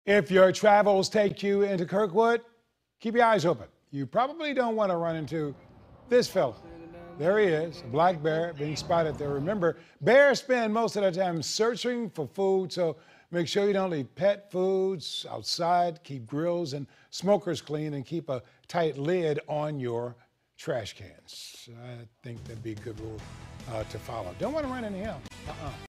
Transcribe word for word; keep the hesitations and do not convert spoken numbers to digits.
If your travels take you into Kirkwood, keep your eyes open. You probably don't want to run into this fella. There he is, a black bear being spotted there. Remember, bears spend most of their time searching for food, so make sure you don't leave pet foods outside, keep grills and smokers clean, and keep a tight lid on your trash cans. I think that'd be a good rule uh, to follow. Don't want to run into him. Uh-uh.